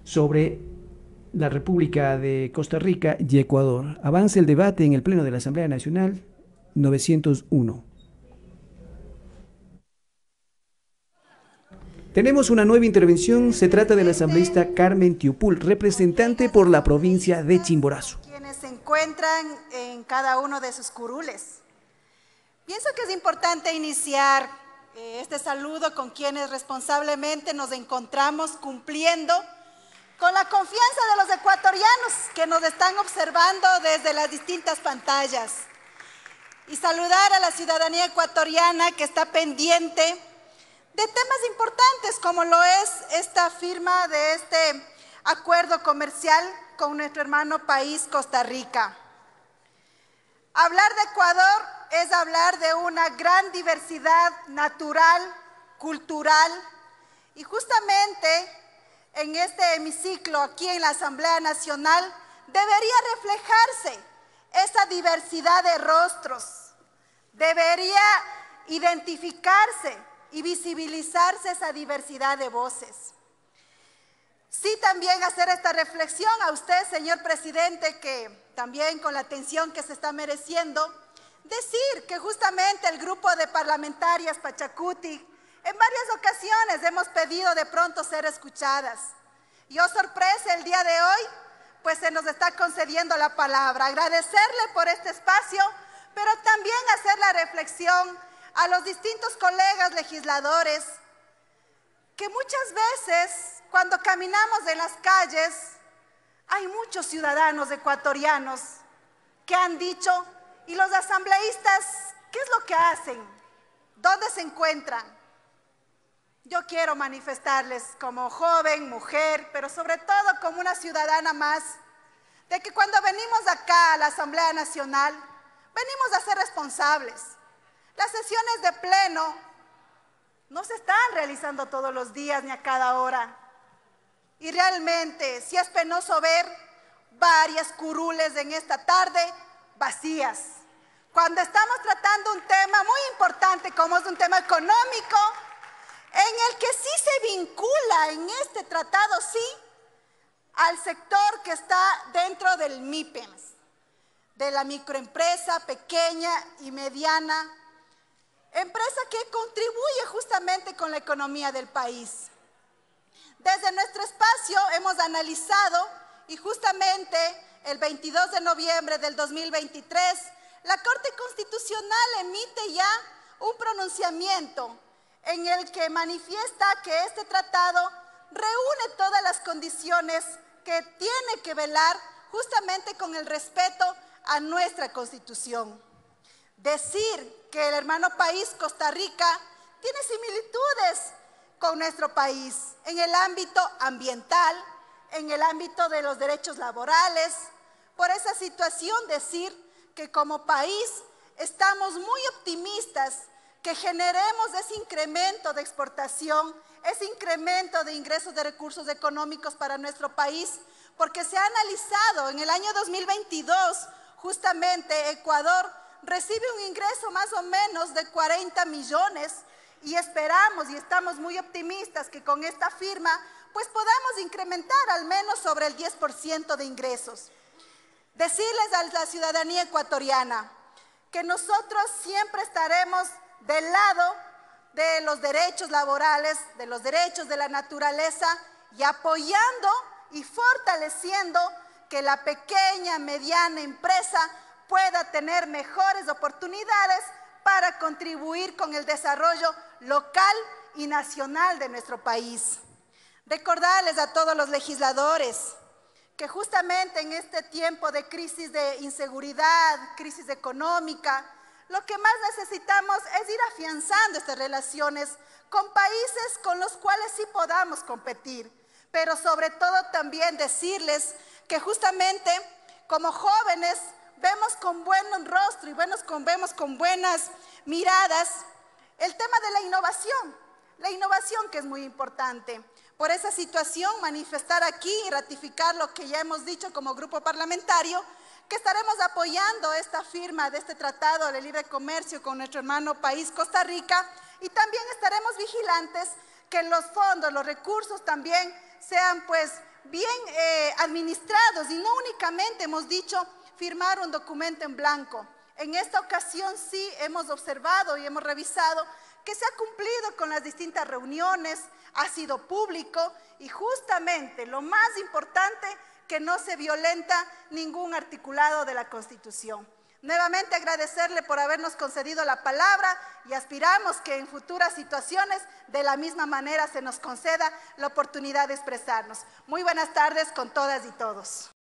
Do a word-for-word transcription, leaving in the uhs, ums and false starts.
sobre la República de Costa Rica y Ecuador. Avanza el debate en el Pleno de la Asamblea Nacional novecientos uno. Tenemos una nueva intervención, se trata de la asambleísta Carmen Tiupul, representante por la provincia de Chimborazo. Quienes se encuentran en cada uno de sus curules. Pienso que es importante iniciar eh, este saludo con quienes responsablemente nos encontramos cumpliendo con la confianza de los ecuatorianos que nos están observando desde las distintas pantallas. Y saludar a la ciudadanía ecuatoriana que está pendiente de temas importantes como lo es esta firma de este acuerdo comercial con nuestro hermano país Costa Rica. Hablar de Ecuador es hablar de una gran diversidad natural, cultural, y justamente en este hemiciclo aquí en la Asamblea Nacional debería reflejarse esa diversidad de rostros, debería identificarse y visibilizarse esa diversidad de voces. Sí, también hacer esta reflexión a usted, señor presidente, que también con la atención que se está mereciendo, decir que justamente el grupo de parlamentarias Pachacuti en varias ocasiones hemos pedido de pronto ser escuchadas. Y oh sorpresa, el día de hoy, pues se nos está concediendo la palabra. Agradecerle por este espacio, pero también hacer la reflexión a los distintos colegas legisladores que muchas veces cuando caminamos en las calles hay muchos ciudadanos ecuatorianos que han dicho, ¿y los asambleístas qué es lo que hacen? ¿Dónde se encuentran? Yo quiero manifestarles como joven, mujer, pero sobre todo como una ciudadana más, de que cuando venimos acá a la Asamblea Nacional, venimos a ser responsables. Las sesiones de pleno no se están realizando todos los días ni a cada hora. Y realmente, sí es penoso ver varias curules en esta tarde vacías. Cuando estamos tratando un tema muy importante como es un tema económico, en el que sí se vincula en este tratado, sí, al sector que está dentro del MIPEMS, de la microempresa pequeña y mediana, empresa que contribuye justamente con la economía del país. Desde nuestro espacio hemos analizado y justamente el veintidós de noviembre del dos mil veintitrés, la Corte Constitucional emite ya un pronunciamiento en el que manifiesta que este tratado reúne todas las condiciones que tiene que velar justamente con el respeto a nuestra Constitución. Decir que el hermano país Costa Rica tiene similitudes con nuestro país en el ámbito ambiental, en el ámbito de los derechos laborales. Por esa situación decir que como país estamos muy optimistas que generemos ese incremento de exportación, ese incremento de ingresos de recursos económicos para nuestro país, porque se ha analizado en el año dos mil veintidós, justamente Ecuador recibe un ingreso más o menos de cuarenta millones y esperamos y estamos muy optimistas que con esta firma pues podamos incrementar al menos sobre el diez por ciento de ingresos. Decirles a la ciudadanía ecuatoriana que nosotros siempre estaremos del lado de los derechos laborales, de los derechos de la naturaleza y apoyando y fortaleciendo que la pequeña, mediana empresa pueda tener mejores oportunidades para contribuir con el desarrollo local y nacional de nuestro país. Recordarles a todos los legisladores que justamente en este tiempo de crisis de inseguridad, crisis económica, lo que más necesitamos es ir afianzando estas relaciones con países con los cuales sí podamos competir, pero sobre todo también decirles que justamente como jóvenes vemos con buen rostro y buenos, con, vemos con buenas miradas el tema de la innovación, la innovación que es muy importante. Por esa situación, manifestar aquí y ratificar lo que ya hemos dicho como grupo parlamentario, que estaremos apoyando esta firma de este Tratado de Libre Comercio con nuestro hermano país Costa Rica y también estaremos vigilantes que los fondos, los recursos también sean pues bien eh, administrados, y no únicamente hemos dicho firmar un documento en blanco. En esta ocasión sí hemos observado y hemos revisado que se ha cumplido con las distintas reuniones, ha sido público y justamente lo más importante, que no se violenta ningún articulado de la Constitución. Nuevamente agradecerle por habernos concedido la palabra y aspiramos que en futuras situaciones de la misma manera se nos conceda la oportunidad de expresarnos. Muy buenas tardes con todas y todos.